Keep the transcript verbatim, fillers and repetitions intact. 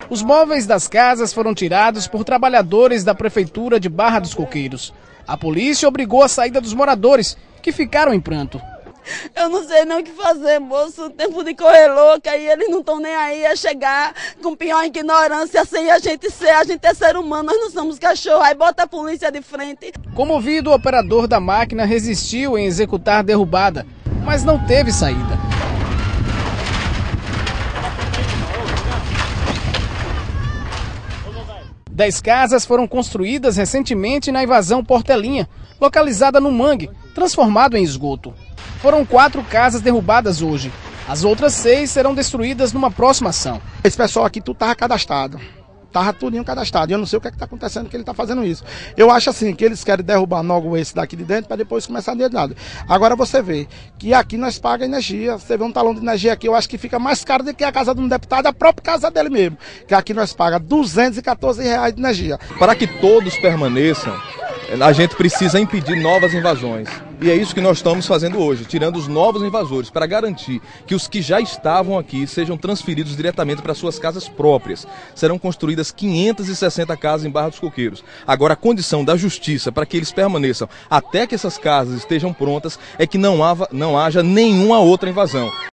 Os móveis das casas foram tirados por trabalhadores da Prefeitura de Barra dos Coqueiros. A polícia obrigou a saída dos moradores, que ficaram em pranto. Eu não sei nem o que fazer, moço. Tempo de correr louca e eles não estão nem aí a chegar com pior ignorância sem a gente ser. A gente é ser humano, nós não somos cachorro. Aí bota a polícia de frente. Comovido, o operador da máquina resistiu em executar a derrubada, mas não teve saída. Dez casas foram construídas recentemente na invasão Portelinha, localizada no mangue, transformado em esgoto. Foram quatro casas derrubadas hoje. As outras seis serão destruídas numa próxima ação. Esse pessoal aqui tudo estava cadastrado. Estava tudinho cadastrado. Eu não sei o que é está acontecendo que ele está fazendo isso. Eu acho assim, que eles querem derrubar logo esse daqui de dentro para depois começar de lado. Agora você vê que aqui nós pagamos energia. Você vê um talão de energia aqui, eu acho que fica mais caro do que a casa de um deputado, a própria casa dele mesmo. Que aqui nós pagamos duzentos e quatorze reais de energia. Para que todos permaneçam, a gente precisa impedir novas invasões. E é isso que nós estamos fazendo hoje, tirando os novos invasores, para garantir que os que já estavam aqui sejam transferidos diretamente para suas casas próprias. Serão construídas quinhentas e sessenta casas em Barra dos Coqueiros. Agora, a condição da justiça para que eles permaneçam até que essas casas estejam prontas é que não haja, não haja nenhuma outra invasão.